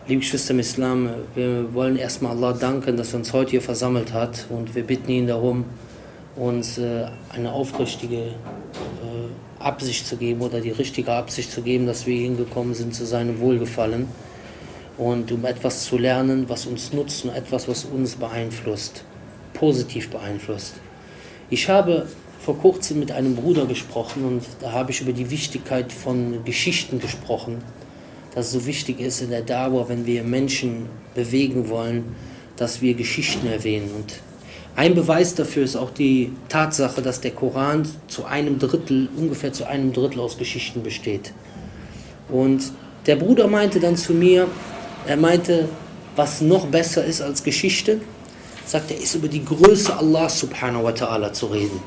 Liebe Geschwister im Islam, wir wollen erstmal Allah danken, dass er uns heute hier versammelt hat, und wir bitten ihn darum, uns eine aufrichtige Absicht zu geben oder die richtige Absicht zu geben, dass wir hingekommen sind zu seinem Wohlgefallen und um etwas zu lernen, was uns nutzt und etwas, was uns beeinflusst, positiv beeinflusst. Ich habe vor kurzem mit einem Bruder gesprochen und da habe ich über die Wichtigkeit von Geschichten gesprochen, dass es so wichtig ist in der Dawa, wenn wir Menschen bewegen wollen, dass wir Geschichten erwähnen. Und ein Beweis dafür ist auch die Tatsache, dass der Koran zu einem Drittel, ungefähr zu einem Drittel aus Geschichten besteht. Und der Bruder meinte dann zu mir, er meinte, was noch besser ist als Geschichte, sagt er, ist über die Größe Allah subhanahu wa ta'ala zu reden.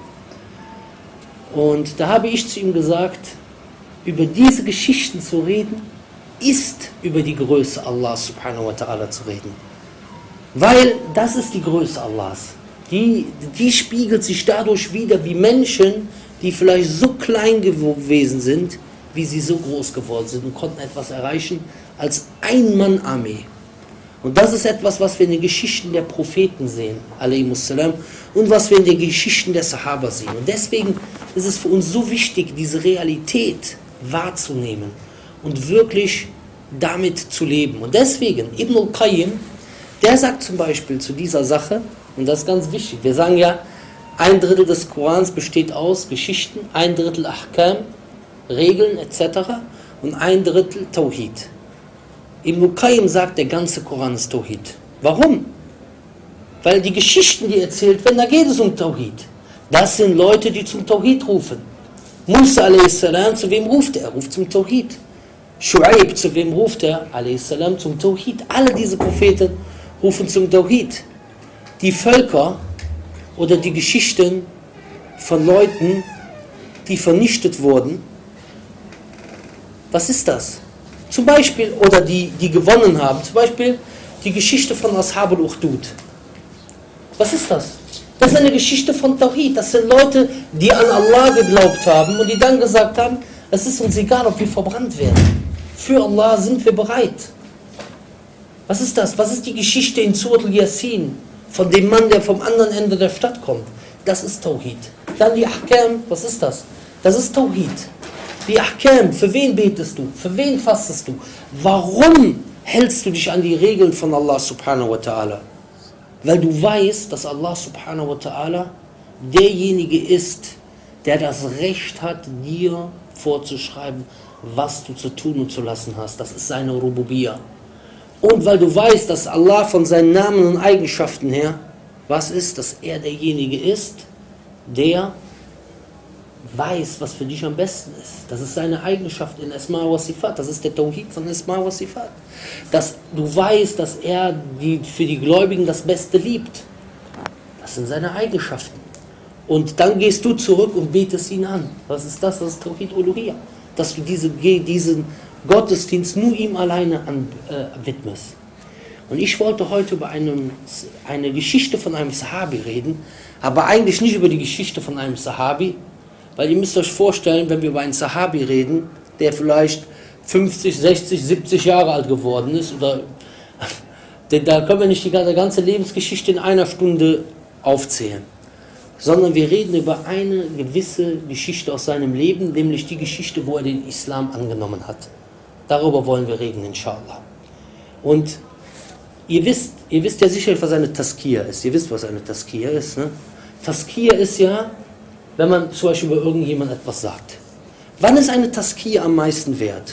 Und da habe ich zu ihm gesagt, über diese Geschichten zu reden, ist über die Größe Allah subhanahu wa ta'ala zu reden. Weil das ist die Größe Allahs. Die spiegelt sich dadurch wider, wie Menschen, die vielleicht so klein gewesen sind, wie sie so groß geworden sind und konnten etwas erreichen als Ein-Mann-Armee. Und das ist etwas, was wir in den Geschichten der Propheten sehen, alaihimussalam, und was wir in den Geschichten der Sahaba sehen. Und deswegen ist es für uns so wichtig, diese Realität wahrzunehmen und wirklich damit zu leben. Und deswegen, Ibn al-Qayyim, der sagt zum Beispiel zu dieser Sache, und das ist ganz wichtig, wir sagen ja, ein Drittel des Korans besteht aus Geschichten, ein Drittel Ahkam, Regeln etc. und ein Drittel Tawhid. Ibn al-Qayyim sagt, der ganze Koran ist Tawhid. Warum? Weil die Geschichten, die erzählt werden, da geht es um Tawhid. Das sind Leute, die zum Tawhid rufen. Musa a.s., zu wem ruft er? Er ruft zum Tawhid. Shu'aib, zu wem ruft er? A.s. zum Tawhid. Alle diese Propheten rufen zum Tawhid. Die Völker oder die Geschichten von Leuten, die vernichtet wurden, was ist das? Zum Beispiel, oder die gewonnen haben, zum Beispiel die Geschichte von Ashab al-Ukhdud. Was ist das? Das ist eine Geschichte von Tawhid. Das sind Leute, die an Allah geglaubt haben und die dann gesagt haben, es ist uns egal, ob wir verbrannt werden. Für Allah sind wir bereit. Was ist das? Was ist die Geschichte in Surat al-Yasin von dem Mann, der vom anderen Ende der Stadt kommt? Das ist Tawhid. Dann die Ahkam, was ist das? Das ist Tawhid. Die Ahkam, für wen betest du? Für wen fastest du? Warum hältst du dich an die Regeln von Allah subhanahu wa ta'ala? Weil du weißt, dass Allah subhanahu wa ta'ala derjenige ist, der das Recht hat, dir vorzuschreiben, was du zu tun und zu lassen hast. Das ist seine Rububiyya. Und weil du weißt, dass Allah von seinen Namen und Eigenschaften her, was ist, dass er derjenige ist, der weiß, was für dich am besten ist. Das ist seine Eigenschaft in Asma wa Sifat. Das ist der Tawhid von Asma wa Sifat. Dass du weißt, dass er für die Gläubigen das Beste liebt. Das sind seine Eigenschaften. Und dann gehst du zurück und betest ihn an. Was ist das? Das ist Tawhid Uluhiyya. Dass du diesen Gottesdienst nur ihm alleine widmest. Und ich wollte heute über eine Geschichte von einem Sahabi reden, aber eigentlich nicht über die Geschichte von einem Sahabi, weil ihr müsst euch vorstellen, wenn wir über einen Sahabi reden, der vielleicht 50, 60, 70 Jahre alt geworden ist, oder da können wir nicht die ganze Lebensgeschichte in einer Stunde aufzählen, sondern wir reden über eine gewisse Geschichte aus seinem Leben, nämlich die Geschichte, wo er den Islam angenommen hat. Darüber wollen wir reden, inshallah. Und ihr wisst ja sicherlich, was eine Taskiyya ist. Ihr wisst, was eine Taskiyya ist, ne? Taskiyya ist ja, wenn man zum Beispiel über irgendjemand etwas sagt. Wann ist eine Taskiyya am meisten wert?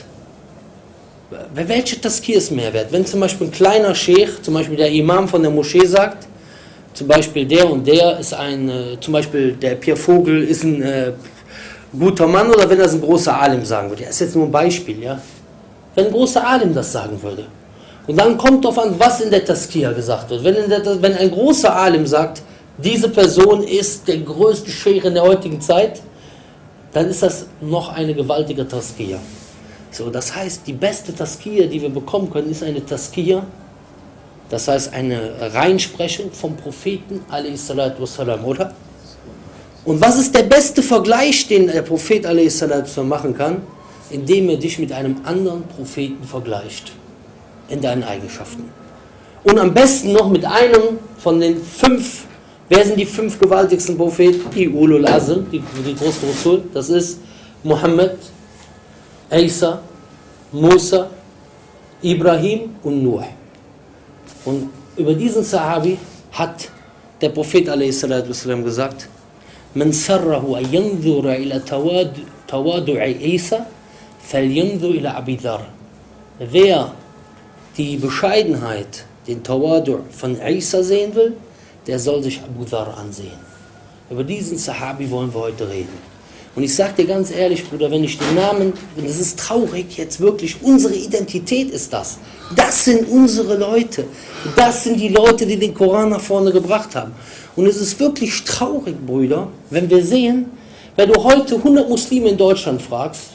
Welche Taskiyya ist mehr wert? Wenn zum Beispiel ein kleiner Sheikh, zum Beispiel der Imam von der Moschee sagt, zum Beispiel der und der ist zum Beispiel der Pierre Vogel ist ein guter Mann, oder wenn das ein großer Alim sagen würde. Das ist jetzt nur ein Beispiel, ja. Wenn ein großer Alim das sagen würde. Und dann kommt darauf an, was in der Taskiyya gesagt wird. Wenn ein großer Alim sagt, diese Person ist der größte Sheikh in der heutigen Zeit, dann ist das noch eine gewaltige Taskiyya. So, das heißt, die beste Taskiyya, die wir bekommen können, ist eine Taskiyya, das heißt eine Reinsprechung vom Propheten, a.s., oder? Und was ist der beste Vergleich, den der Prophet a.s. machen kann? Indem er dich mit einem anderen Propheten vergleicht. in deinen Eigenschaften. Und am besten noch mit einem von den 5, wer sind die 5 gewaltigsten Propheten? Die Ulul Azm, die großen Rasul, das ist Muhammad, Isa, Musa, Ibrahim und Nuh. Und über diesen Sahabi hat der Prophet a.s. gesagt, Man sarrahu an yanzura ila tawadu'i Isa, falyanzur ila Abi Dharr. Wer die Bescheidenheit, den Tawadu' von Isa sehen will, der soll sich Abu Dharr ansehen. Über diesen Sahabi wollen wir heute reden. Und ich sage dir ganz ehrlich, Bruder, wenn ich den Namen, das ist traurig jetzt wirklich, unsere Identität ist das. Das sind unsere Leute. Das sind die Leute, die den Koran nach vorne gebracht haben. Und es ist wirklich traurig, Brüder, wenn wir sehen, wenn du heute 100 Muslime in Deutschland fragst,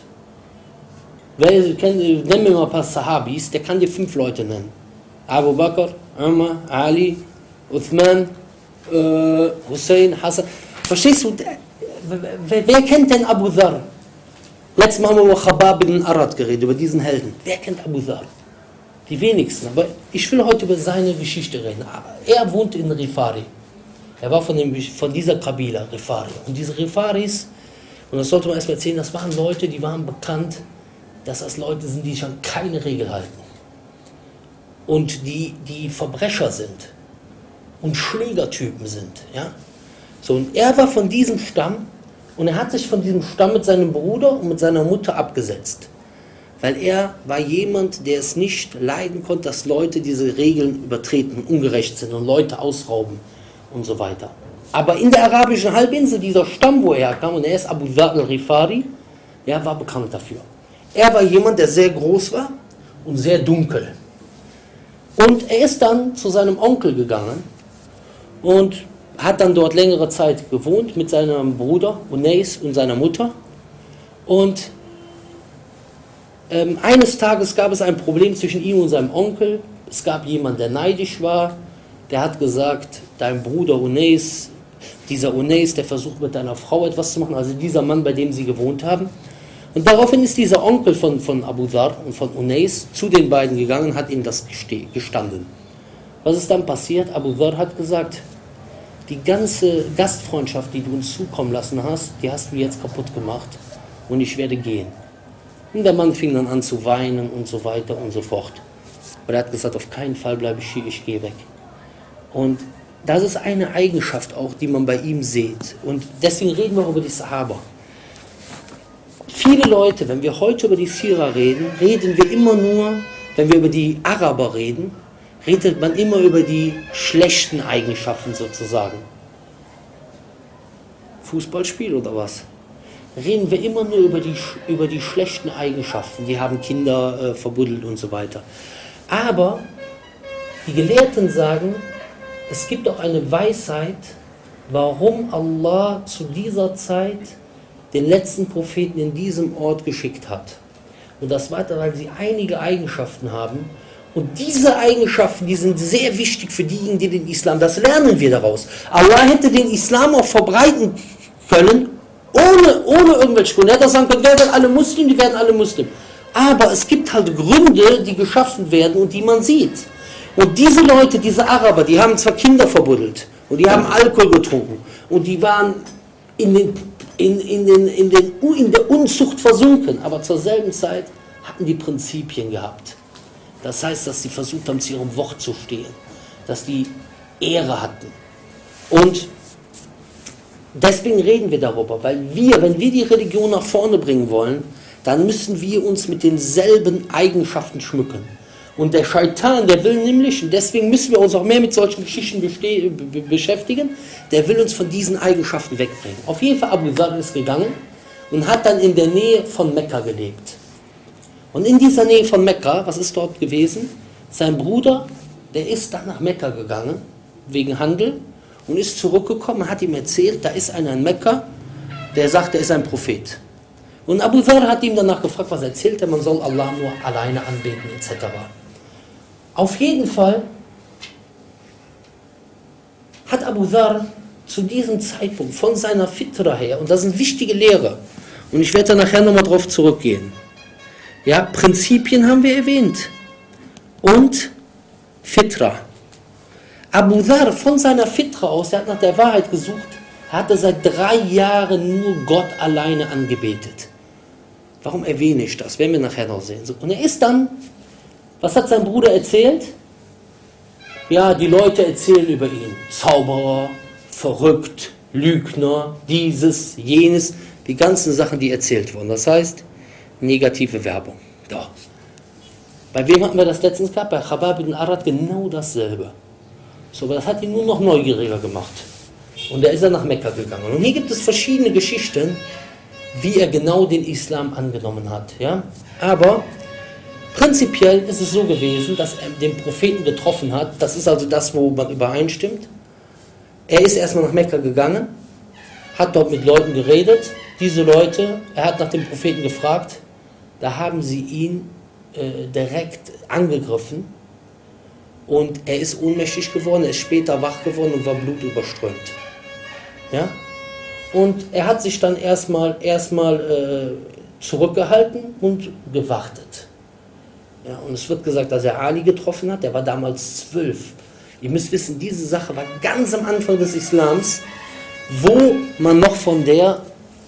nenn mir mal ein paar Sahabis, der kann dir 5 Leute nennen. Abu Bakr, Umar, Ali, Uthman, Hussein, Hassan. Verstehst du? Wer kennt denn Abu Dharr? Letztes Mal haben wir über Khabab ibn Arad geredet, über diesen Helden. Wer kennt Abu Dharr? Die wenigsten. Aber ich will heute über seine Geschichte reden. Er wohnt in Rifari. Er war von dieser Kabila, Rifari. Und diese Rifaris, und das sollte man erstmal erzählen, das waren Leute, die waren bekannt, dass das Leute sind, die schon keine Regel halten. Und die Verbrecher sind. Und Schlägertypen sind. Ja? So, und er war von diesem Stamm und er hat sich von diesem Stamm mit seinem Bruder und mit seiner Mutter abgesetzt. Weil er war jemand, der es nicht leiden konnte, dass Leute diese Regeln übertreten und ungerecht sind und Leute ausrauben und so weiter. Aber in der arabischen Halbinsel, dieser Stamm, wo er kam, und er ist Abu Dharr al-Rifari, er war bekannt dafür. Er war jemand, der sehr groß war und sehr dunkel. Und er ist dann zu seinem Onkel gegangen und hat dann dort längere Zeit gewohnt mit seinem Bruder Unais und seiner Mutter. Und eines Tages gab es ein Problem zwischen ihm und seinem Onkel. Es gab jemanden, der neidisch war. Der hat gesagt, dein Bruder Unais, dieser Unais, der versucht mit deiner Frau etwas zu machen, also dieser Mann, bei dem sie gewohnt haben. Und daraufhin ist dieser Onkel von Abu Dharr und von Unais zu den beiden gegangen und hat ihnen das gestanden. Was ist dann passiert? Abu Dharr hat gesagt, die ganze Gastfreundschaft, die du uns zukommen lassen hast, die hast du jetzt kaputt gemacht und ich werde gehen. Und der Mann fing dann an zu weinen und so weiter und so fort. Aber er hat gesagt, auf keinen Fall bleibe ich hier, ich gehe weg. Und das ist eine Eigenschaft auch, die man bei ihm sieht. Und deswegen reden wir auch über die Sahaba. Viele Leute, wenn wir heute über die Sira reden, reden wir immer nur, wenn wir über die Araber reden, redet man immer über die schlechten Eigenschaften sozusagen. Fußballspiel oder was? Reden wir immer nur über die schlechten Eigenschaften. Die haben Kinder verbuddelt und so weiter. Aber die Gelehrten sagen, es gibt auch eine Weisheit, warum Allah zu dieser Zeit den letzten Propheten in diesem Ort geschickt hat. Und das war, weil sie einige Eigenschaften haben. Und diese Eigenschaften, die sind sehr wichtig für diejenigen, die den Islam, das lernen wir daraus. Allah hätte den Islam auch verbreiten können, ohne irgendwelche Gründe. Er hätte auch sagen können, wer werden alle Muslim, die werden alle Muslim. Aber es gibt halt Gründe, die geschaffen werden und die man sieht. Und diese Leute, diese Araber, die haben zwar Kinder verbuddelt und die haben Alkohol getrunken und die waren in der Unzucht versunken, aber zur selben Zeit hatten die Prinzipien gehabt. Das heißt, dass sie versucht haben, zu ihrem Wort zu stehen, dass die Ehre hatten. Und deswegen reden wir darüber, weil wenn wir die Religion nach vorne bringen wollen, dann müssen wir uns mit denselben Eigenschaften schmücken. Und der Scheitan, der will nämlich, und deswegen müssen wir uns auch mehr mit solchen Geschichten beschäftigen, der will uns von diesen Eigenschaften wegbringen. Auf jeden Fall Abu Dharr ist gegangen und hat dann in der Nähe von Mekka gelebt. Und in dieser Nähe von Mekka, was ist dort gewesen? Sein Bruder, der ist dann nach Mekka gegangen, wegen Handel, und ist zurückgekommen, hat ihm erzählt, da ist einer in Mekka, der sagt, er ist ein Prophet. Und Abu Dharr hat ihm danach gefragt, was erzählt er, man soll Allah nur alleine anbeten, etc. Auf jeden Fall hat Abu Dharr zu diesem Zeitpunkt von seiner Fitra her, und das ist eine wichtige Lehre, und ich werde da nachher nochmal drauf zurückgehen. Ja, Prinzipien haben wir erwähnt. und Fitra. Abu Dharr von seiner Fitra aus, er hat nach der Wahrheit gesucht, hatte seit 3 Jahren nur Gott alleine angebetet. Warum erwähne ich das? Werden wir nachher noch sehen. So, und er ist dann, was hat sein Bruder erzählt? Ja, die Leute erzählen über ihn. Zauberer, verrückt, Lügner, dieses, jenes, die ganzen Sachen, die erzählt wurden. Das heißt, negative Werbung. Ja. Bei wem hatten wir das letztens gehabt? Bei Khabbab ibn Arad genau dasselbe. So, aber das hat ihn nur noch neugieriger gemacht. Und er ist dann nach Mekka gegangen. Und hier gibt es verschiedene Geschichten, wie er genau den Islam angenommen hat. Ja? Aber prinzipiell ist es so gewesen, dass er den Propheten getroffen hat. Das ist also das, wo man übereinstimmt. Er ist erstmal nach Mekka gegangen, hat dort mit Leuten geredet. Diese Leute, er hat nach dem Propheten gefragt, da haben sie ihn direkt angegriffen. Und er ist ohnmächtig geworden, er ist später wach geworden und war blutüberströmt. Ja? Und er hat sich dann erstmal zurückgehalten und gewartet. Ja, und es wird gesagt, dass er Ali getroffen hat, der war damals 12. Ihr müsst wissen, diese Sache war ganz am Anfang des Islams, wo man noch von der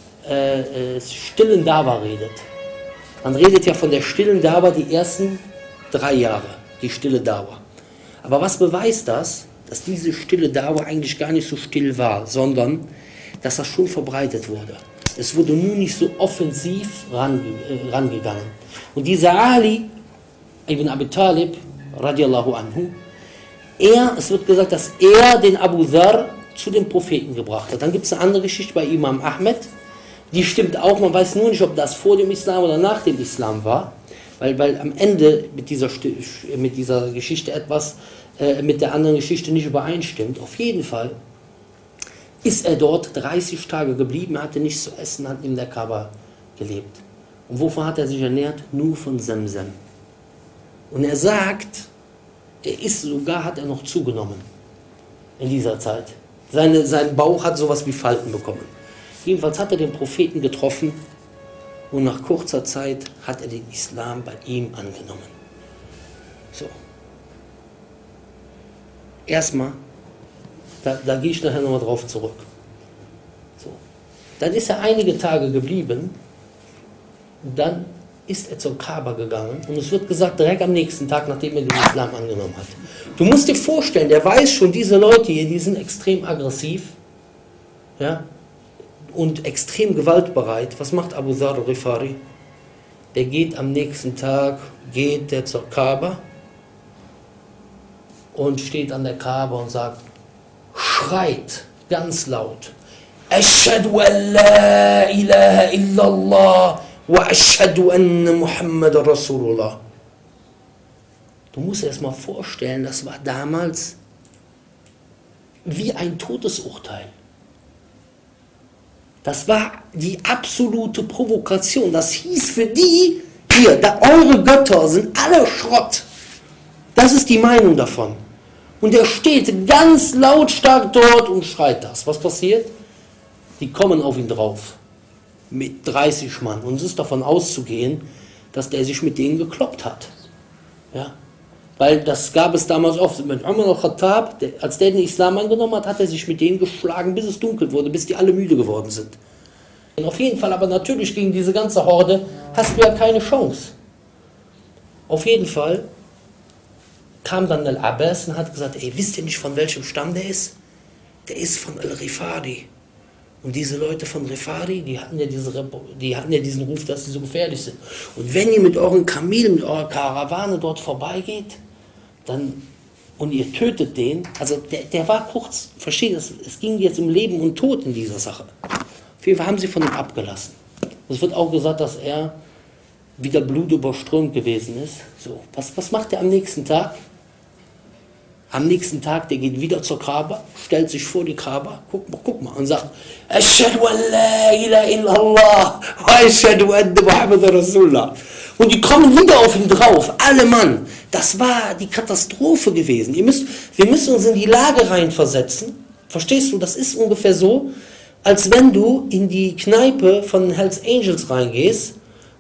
stillen Dawa redet. Man redet ja von der stillen Dawa die ersten 3 Jahre, die stille Dawa. Aber was beweist das? Dass diese stille Dawa eigentlich gar nicht so still war, sondern dass das schon verbreitet wurde. Es wurde nur nicht so offensiv rangegangen. Und dieser Ali ibn Abi Talib, radiallahu anhu, es wird gesagt, dass er den Abu Dharr zu dem Propheten gebracht hat. Dann gibt es eine andere Geschichte bei Imam Ahmed, die stimmt auch, man weiß nur nicht, ob das vor dem Islam oder nach dem Islam war. Weil am Ende mit dieser Geschichte etwas mit der anderen Geschichte nicht übereinstimmt. Auf jeden Fall ist er dort 30 Tage geblieben, hatte nichts zu essen, hat in der Kaaba gelebt. Und wovon hat er sich ernährt? Nur von Zemzem. Und er sagt, hat er noch zugenommen in dieser Zeit. Sein Bauch hat sowas wie Falten bekommen. Jedenfalls hat er den Propheten getroffen. Und nach kurzer Zeit hat er den Islam bei ihm angenommen. So. Erstmal, da gehe ich nachher nochmal drauf zurück. So. Dann ist er einige Tage geblieben. Dann ist er zur Kaaba gegangen. Und es wird gesagt, direkt am nächsten Tag, nachdem er den Islam angenommen hat. Du musst dir vorstellen, der weiß schon, diese Leute hier, die sind extrem aggressiv. Ja. Und extrem gewaltbereit. Was macht Abu Dharr al-Ghifari? Der geht am nächsten Tag, zur Kaaba und steht an der Kaaba und sagt, schreit ganz laut, Ashhadu an la ilaha illallah wa ashhadu anna Muhammad Rasulullah. Du musst dir das mal vorstellen, das war damals wie ein Todesurteil. Das war die absolute Provokation. Das hieß für die, eure Götter sind alle Schrott. Das ist die Meinung davon. Und er steht ganz lautstark dort und schreit das. Was passiert? Die kommen auf ihn drauf. Mit 30 Mann. Und es ist davon auszugehen, dass der sich mit denen gekloppt hat. Ja? Weil das gab es damals oft. Mit Umar al-Khattab, als der den Islam angenommen hat, hat er sich mit denen geschlagen, bis es dunkel wurde, bis die alle müde geworden sind. Und auf jeden Fall, aber natürlich gegen diese ganze Horde hast du ja keine Chance. Auf jeden Fall kam dann Al-Abbas und hat gesagt, wisst ihr nicht, von welchem Stamm der ist? Der ist von Al-Ghifari. Und diese Leute von Ghifari, die hatten ja diesen Ruf, dass sie so gefährlich sind. Und wenn ihr mit euren Kamelen, mit eurer Karawane dort vorbeigeht, und ihr tötet den, also der war kurz, versteht das, es ging jetzt um Leben und Tod in dieser Sache. Auf jeden Fall haben sie von ihm abgelassen. Es wird auch gesagt, dass er wieder blutüberströmt gewesen ist. So, was macht er am nächsten Tag? Am nächsten Tag, der geht wieder zur Kaaba, stellt sich vor die Kaaba, guck mal, und sagt, Ashhadu an la ilaha illallah wa ashhadu anna Muhammad Rasulullah. Und die kommen wieder auf ihn drauf, alle Mann. Das war die Katastrophe gewesen. Wir müssen uns in die Lage reinversetzen. Verstehst du? Das ist ungefähr so, als wenn du in die Kneipe von den Hells Angels reingehst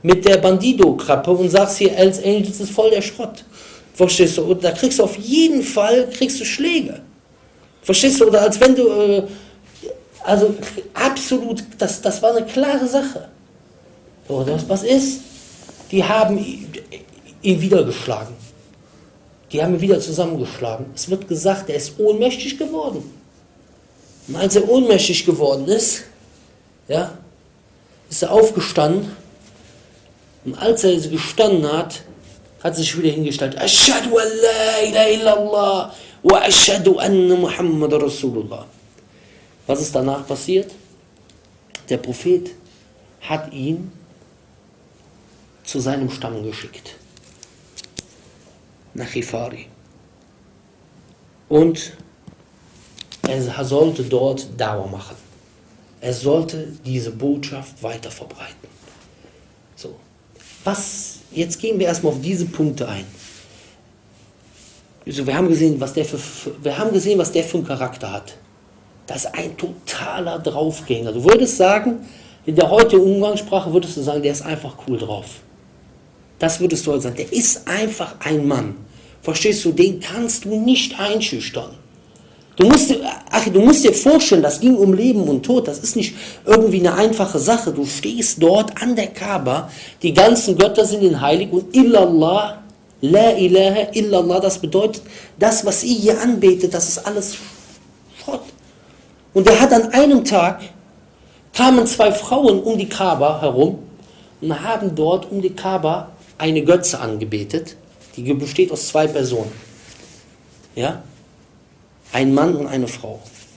mit der Bandido-Krappe und sagst hier, Hells Angels ist voll der Schrott. Verstehst du? Und da kriegst du auf jeden Fall Schläge. Verstehst du? Oder als wenn du, also absolut, das war eine klare Sache. So, was ist? Die haben ihn wieder geschlagen. Die haben ihn wieder zusammengeschlagen. Es wird gesagt, er ist ohnmächtig geworden. Und als er ohnmächtig geworden ist, ja, ist er aufgestanden. Und als er gestanden hat, hat sich wieder hingestellt. Ashhadu an la ilaha illallah wa ashhadu anna Muhammad Rasulullah. Was ist danach passiert? Der Prophet hat ihn zu seinem Stamm geschickt. Nach Ghifari. Und er sollte dort Dauer machen. Er sollte diese Botschaft weiter verbreiten. So. Jetzt gehen wir erstmal auf diese Punkte ein. Also wir haben gesehen, was der für einen Charakter hat. Das ist ein totaler Draufgänger. Du würdest sagen, in der heutigen Umgangssprache würdest du sagen, der ist einfach cool drauf. Das würdest du halt sagen. Der ist einfach ein Mann. Verstehst du? Den kannst du nicht einschüchtern. Du musst dir vorstellen, das ging um Leben und Tod. Das ist nicht irgendwie eine einfache Sache. Du stehst dort an der Kaaba. Die ganzen Götter sind in heilig. Und Illallah, La ilaha illallah, das bedeutet, das, was ihr hier anbetet, das ist alles Schrott. Und er hat an einem Tag, kamen zwei Frauen um die Kaaba herum und haben dort um die Kaaba eine Götze angebetet, die besteht aus zwei Personen. Ja? Ein Mann und eine Frau.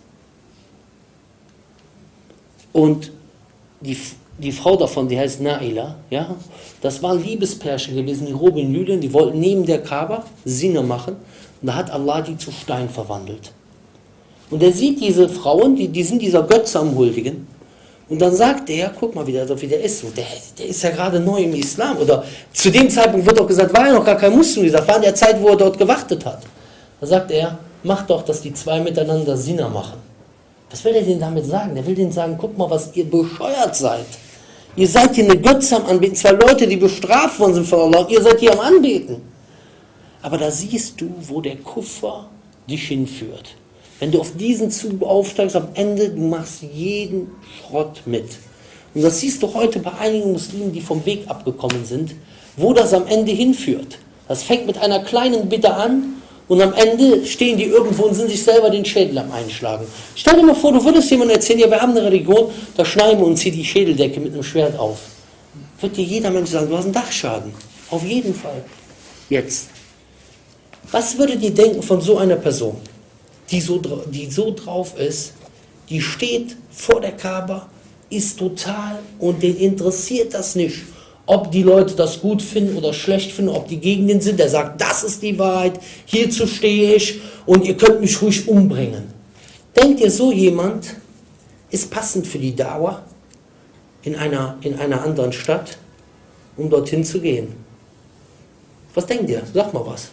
Und die Frau davon, die heißt Naila, ja? Das waren Liebespärchen gewesen, die Robin und Julian, die wollten neben der Kaaba Sinne machen und da hat Allah die zu Stein verwandelt. Und er sieht diese Frauen, die sind dieser Götze am Huldigen. Und dann sagt er, guck mal, wie der ist. So, der ist ja gerade neu im Islam. Oder zu dem Zeitpunkt wird auch gesagt, war ja noch gar kein Muslim. Das war in der Zeit, wo er dort gewartet hat. Da sagt er, mach doch, dass die zwei miteinander Sinner machen. Was will er denn damit sagen? Der will denen sagen, guck mal, was ihr bescheuert seid. Ihr seid hier eine Götze am Anbeten. Zwei Leute, die bestraft worden sind von Allah. Ihr seid hier am Anbeten. Aber da siehst du, wo der Kuffer dich hinführt. Wenn du auf diesen Zug aufsteigst, am Ende, du machst jeden Schrott mit. Und das siehst du heute bei einigen Muslimen, die vom Weg abgekommen sind, wo das am Ende hinführt. Das fängt mit einer kleinen Bitte an und am Ende stehen die irgendwo und sind sich selber den Schädel am Einschlagen. Stell dir mal vor, du würdest jemandem erzählen, ja, wir haben eine Religion, da schneiden wir uns hier die Schädeldecke mit einem Schwert auf. Wird dir jeder Mensch sagen, du hast einen Dachschaden. Auf jeden Fall. Jetzt. Was würdet ihr denken von so einer Person? Die so drauf ist, die steht vor der Kaaba, ist total und den interessiert das nicht, ob die Leute das gut finden oder schlecht finden, ob die gegen den sind. Der sagt, das ist die Wahrheit, hierzu stehe ich und ihr könnt mich ruhig umbringen. Denkt ihr, so jemand ist passend für die Dauer in einer anderen Stadt, um dorthin zu gehen? Was denkt ihr? Sag mal was.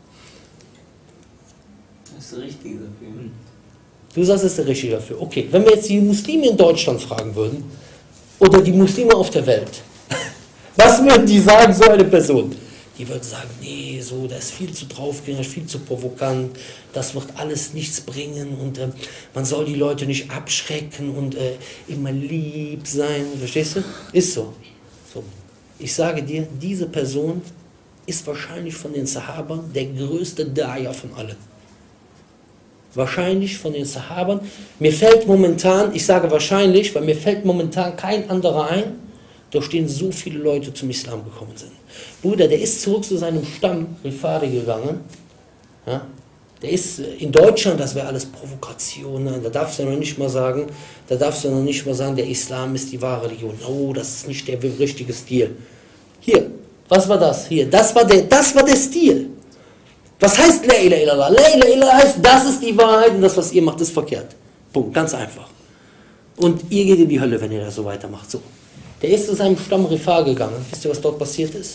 Das ist der Richtige dafür. Du sagst, es ist der Richtige dafür. Okay, wenn wir jetzt die Muslime in Deutschland fragen würden, oder die Muslime auf der Welt, was würden die sagen, so eine Person? Die würden sagen, nee, so, das ist viel zu draufgängig, viel zu provokant, das wird alles nichts bringen und man soll die Leute nicht abschrecken und immer lieb sein, verstehst du? Ist so. Ich sage dir, diese Person ist wahrscheinlich von den Sahabern der größte Da'ya von allen. Wahrscheinlich von den Sahabern. Mir fällt momentan, ich sage wahrscheinlich, weil mir fällt momentan kein anderer ein, durch den so viele Leute zum Islam gekommen sind. Bruder, der ist zurück zu seinem Stamm, Ghifari, gegangen. Ja? Der ist in Deutschland, das wäre alles Provokation. Da darfst du noch nicht mal sagen, der Islam ist die wahre Religion. Oh, das ist nicht der richtige Stil. Hier, was war das? Hier, das war der Stil. Was heißt La ilaha illallah? La ilaha illallah heißt, das ist die Wahrheit und das, was ihr macht, ist verkehrt. Punkt, ganz einfach. Und ihr geht in die Hölle, wenn ihr das so weitermacht. So. Der ist zu seinem Stamm Ghifar gegangen. Wisst ihr, was dort passiert ist?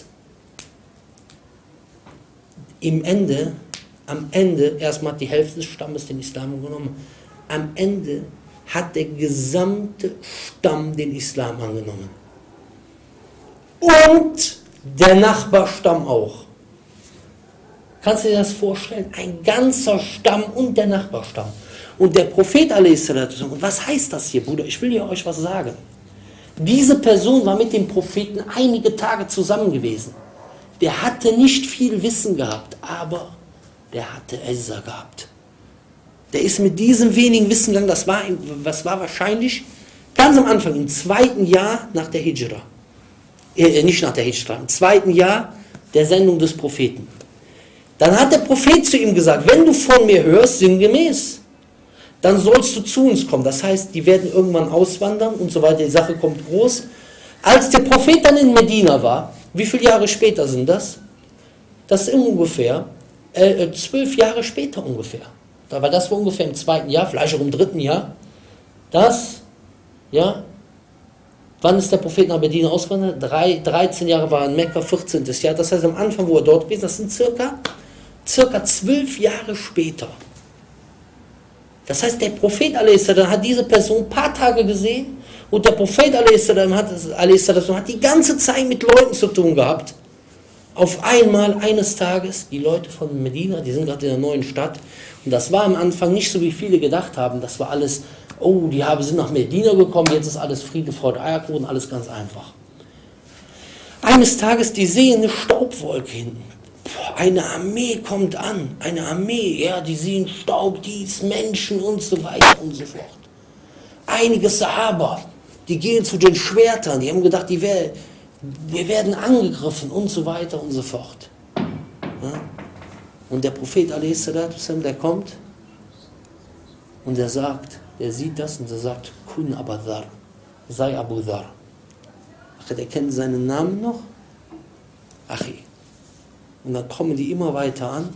Am Ende, erstmal hat die Hälfte des Stammes den Islam genommen. Am Ende hat der gesamte Stamm den Islam angenommen. und der Nachbarstamm auch. Kannst du dir das vorstellen? Ein ganzer Stamm und der Nachbarstamm. Und der Prophet a.s. Und was heißt das hier, Bruder? Ich will dir euch was sagen. Diese Person war mit dem Propheten einige Tage zusammen gewesen. Der hatte nicht viel Wissen gehabt, aber der hatte Ezza gehabt. Der ist mit diesem wenigen Wissen gegangen, das war wahrscheinlich ganz am Anfang, im 2. Jahr nach der Hijra. Nicht nach der Hijra, im 2. Jahr der Sendung des Propheten. Dann hat der Prophet zu ihm gesagt, wenn du von mir hörst, sinngemäß, dann sollst du zu uns kommen. Das heißt, die werden irgendwann auswandern und so weiter, die Sache kommt groß. Als der Prophet dann in Medina war, wie viele Jahre später sind das? Das ist ungefähr 12 Jahre später ungefähr. Aber das war ungefähr im 2. Jahr, vielleicht auch im 3. Jahr. Wann ist der Prophet nach Medina ausgewandert? 13 Jahre war er in Mekka, 14. Jahr. Das heißt, am Anfang, wo er dort gewesen ist, das sind circa 12 Jahre später. Das heißt, der Prophet a.s. hat diese Person ein paar Tage gesehen und der Prophet a.s. hat die ganze Zeit mit Leuten zu tun gehabt. Auf einmal, eines Tages, die Leute von Medina, die sind gerade in der neuen Stadt und das war am Anfang nicht so, wie viele gedacht haben, das war alles, oh, sind nach Medina gekommen, jetzt ist alles Friede, Freude, Eierkuchen, alles ganz einfach. Eines Tages, die sehen eine Staubwolke hinten. Eine Armee kommt an, eine Armee, ja, die sehen Staub, dies, Menschen und so weiter und so fort. Einige Sahaba, die gehen zu den Schwertern, die haben gedacht, wir werden angegriffen und so weiter und so fort. Ja? Und der Prophet a.s., der kommt und der sagt, der sieht das und der sagt, Kun Abu Dhar, sei Abu Dhar. Ach, der kennt seinen Namen noch? Achi. Und dann kommen die immer weiter an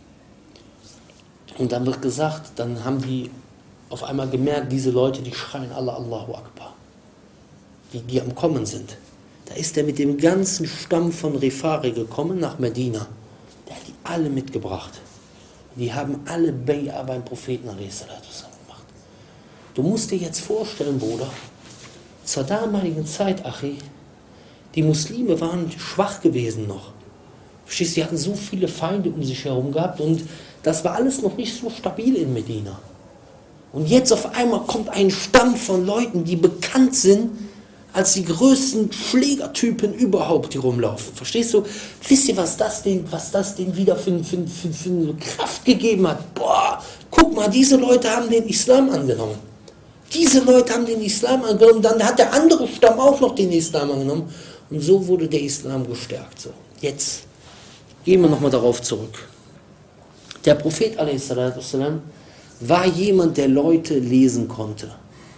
und dann wird gesagt, dann haben die auf einmal gemerkt, diese Leute, die schreien Allah, Allahu Akbar, die am Kommen sind. Da ist er mit dem ganzen Stamm von Rifari gekommen nach Medina. Der hat die alle mitgebracht. Die haben alle Bay'a beim Propheten a.s. gemacht. Du musst dir jetzt vorstellen, Bruder, zur damaligen Zeit, Achi, die Muslime waren schwach gewesen noch. Verstehst du, die hatten so viele Feinde um sich herum gehabt und das war alles noch nicht so stabil in Medina. Und jetzt auf einmal kommt ein Stamm von Leuten, die bekannt sind als die größten Schlägertypen überhaupt, die rumlaufen. Verstehst du? Wisst ihr, was das denen wieder für eine Kraft gegeben hat? Boah, guck mal, diese Leute haben den Islam angenommen. Diese Leute haben den Islam angenommen, dann hat der andere Stamm auch noch den Islam angenommen und so wurde der Islam gestärkt. So, jetzt gehen wir nochmal darauf zurück. Der Prophet a.s. war jemand, der Leute lesen konnte.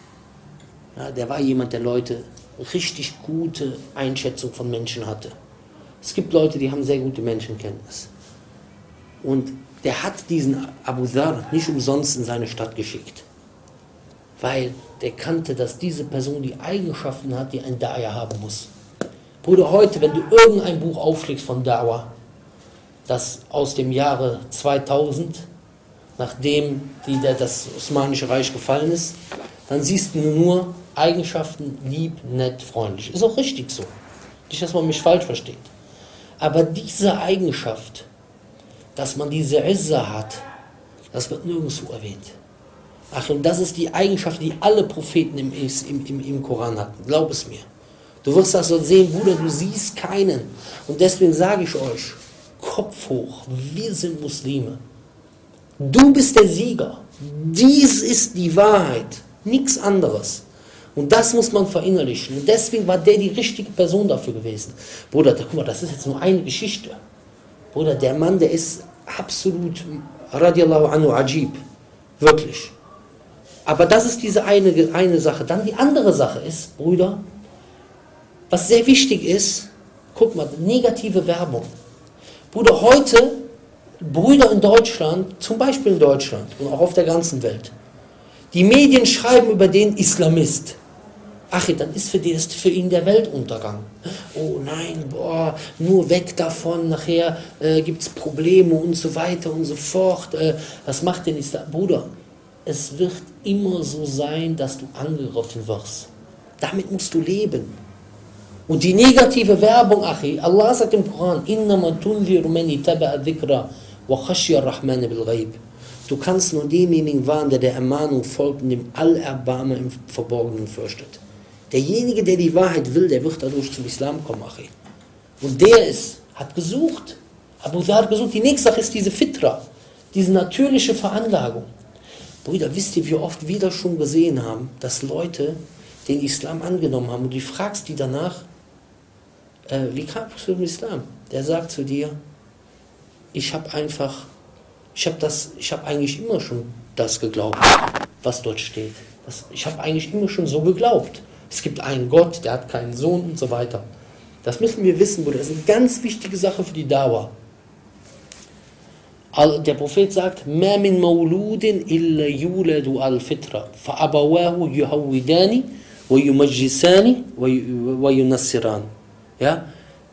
Ja, der war jemand, der Leute richtig gute Einschätzung von Menschen hatte. Es gibt Leute, die haben sehr gute Menschenkenntnis. Und der hat diesen Abu Dhar nicht umsonst in seine Stadt geschickt. Weil der kannte, dass diese Person die Eigenschaften hat, die ein Da'ya haben muss. Bruder, heute, wenn du irgendein Buch aufschlägst von Da'wah, das aus dem Jahre 2000, nachdem das Osmanische Reich gefallen ist, dann siehst du nur Eigenschaften, lieb, nett, freundlich. Ist auch richtig so. Nicht, dass man mich falsch versteht. Aber diese Eigenschaft, dass man diese Izza hat, das wird nirgendwo erwähnt. Ach, und das ist die Eigenschaft, die alle Propheten im Koran hatten. Glaub es mir. Du wirst das so sehen, Bruder, du siehst keinen. Und deswegen sage ich euch, Kopf hoch, wir sind Muslime. Du bist der Sieger. Dies ist die Wahrheit, nichts anderes. Und das muss man verinnerlichen. Und deswegen war der die richtige Person dafür gewesen. Bruder, guck mal, das ist jetzt nur eine Geschichte. Bruder, der Mann, der ist absolut, radiallahu anhu, ajib. Wirklich. Aber das ist diese eine Sache. Dann die andere Sache ist, Brüder, was sehr wichtig ist, guck mal, negative Werbung. Bruder, heute, Brüder in Deutschland, zum Beispiel in Deutschland und auch auf der ganzen Welt, die Medien schreiben über den Islamist. Ach, dann ist für ihn der Weltuntergang. Oh nein, boah, nur weg davon, nachher gibt es Probleme und so weiter und so fort. Was macht denn Islam? Bruder, es wird immer so sein, dass du angegriffen wirst. Damit musst du leben. Und die negative Werbung, Achi, Allah sagt im Koran, إِنَّمَا تُنْذِرُ مَنِ اتَّبَعَ الذِّكْرَ وَخَشِيَ الرَّحْمَنَ بِالْغَيْبِ. Du kannst nur demjenigen warnen, der Ermahnung folgt und dem Allerbarmer im Verborgenen fürchtet. Derjenige, der die Wahrheit will, der wird dadurch zum Islam kommen, Achi. Und der hat gesucht. Abu Dharr hat gesucht. Die nächste Sache ist diese Fitra, diese natürliche Veranlagung. Brüder, wisst ihr, wie oft wir das schon gesehen haben, dass Leute den Islam angenommen haben und du fragst die danach, wie kamst du zum Islam? Der sagt zu dir, ich habe eigentlich immer schon das geglaubt, was dort steht. Ich habe eigentlich immer schon so geglaubt. Es gibt einen Gott, der hat keinen Sohn und so weiter. Das müssen wir wissen, Bruder. Das ist eine ganz wichtige Sache für die Dauer. Der Prophet sagt, مَا مِن مَوْلُودٍ إِلَّا يُولَدُ الْفِطْرَ فَأَبَوَاهُ يُهَوِّدَانِ وَيُمَجِّسَانِ وَيُنَصِّرَانِ. Ja?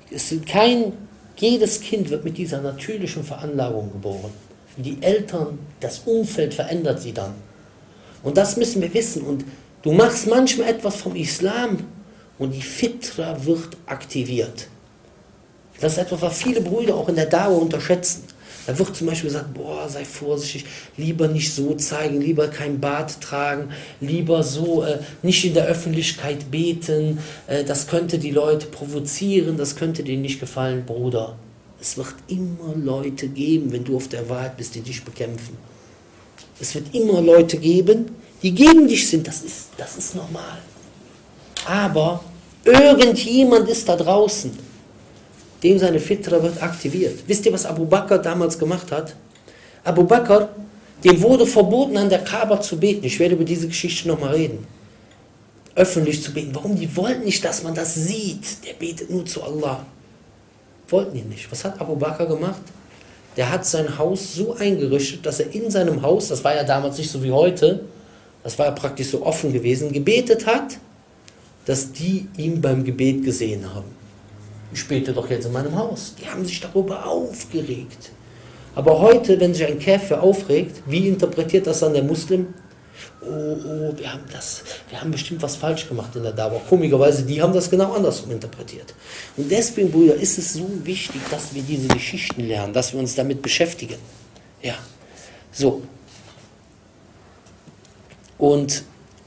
Jedes Kind wird mit dieser natürlichen Veranlagung geboren. Die Eltern, das Umfeld verändert sie dann. Und das müssen wir wissen. Und du machst manchmal etwas vom Islam und die Fitra wird aktiviert. Das ist etwas, was viele Brüder auch in der Dauer unterschätzen. Da wird zum Beispiel gesagt, boah, sei vorsichtig, lieber nicht so zeigen, lieber kein Bart tragen, lieber so nicht in der Öffentlichkeit beten, das könnte die Leute provozieren, das könnte denen nicht gefallen. Bruder, es wird immer Leute geben, wenn du auf der Wahrheit bist, die dich bekämpfen. Es wird immer Leute geben, die gegen dich sind, das ist normal. Aber irgendjemand ist da draußen, dem seine Fitra wird aktiviert. Wisst ihr, was Abu Bakr damals gemacht hat? Abu Bakr, dem wurde verboten, an der Kaaba zu beten. Ich werde über diese Geschichte nochmal reden. Öffentlich zu beten. Warum? Die wollten nicht, dass man das sieht. Der betet nur zu Allah. Wollten die nicht. Was hat Abu Bakr gemacht? Der hat sein Haus so eingerichtet, dass er in seinem Haus, das war ja damals nicht so wie heute, das war ja praktisch so offen gewesen, gebetet hat, dass die ihn beim Gebet gesehen haben. Ich bete doch jetzt in meinem Haus. Die haben sich darüber aufgeregt. Aber heute, wenn sich ein Käfer aufregt, wie interpretiert das dann der Muslim? Oh, wir haben bestimmt was falsch gemacht in der Dauer. Komischerweise, die haben das genau andersrum interpretiert. Und deswegen, Brüder, ist es so wichtig, dass wir diese Geschichten lernen, dass wir uns damit beschäftigen. Ja, so. Und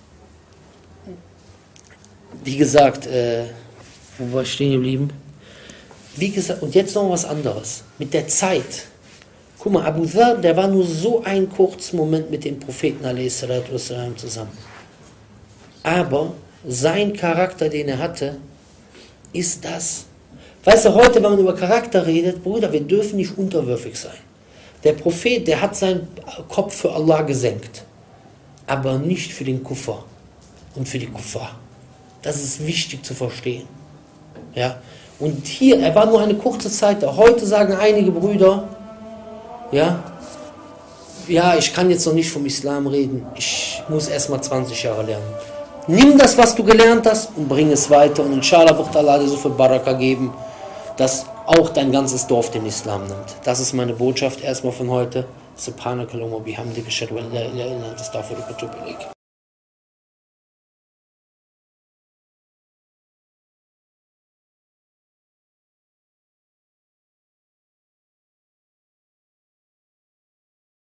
wie gesagt, wo war ich stehen geblieben? Wie gesagt, und jetzt noch was anderes. Mit der Zeit. Guck mal, Abu Dharr, der war nur so einen kurzen Moment mit dem Propheten a.s. zusammen. Aber sein Charakter, den er hatte, ist das. Weißt du, heute, wenn man über Charakter redet, Bruder, wir dürfen nicht unterwürfig sein. Der Prophet, der hat seinen Kopf für Allah gesenkt. Aber nicht für den Kuffer und für die Kuffar. Das ist wichtig zu verstehen. Ja. Und hier, er war nur eine kurze Zeit da. Heute sagen einige Brüder, ja, ich kann jetzt noch nicht vom Islam reden, ich muss erstmal 20 Jahre lernen. Nimm das, was du gelernt hast und bring es weiter und inshallah wird Allah dir so viel Baraka geben, dass auch dein ganzes Dorf den Islam nimmt. Das ist meine Botschaft erstmal von heute. Subhanakallahumma bihamdika ashhadu an la ilaha illa anta astaghfiruka wa atubu ilaik.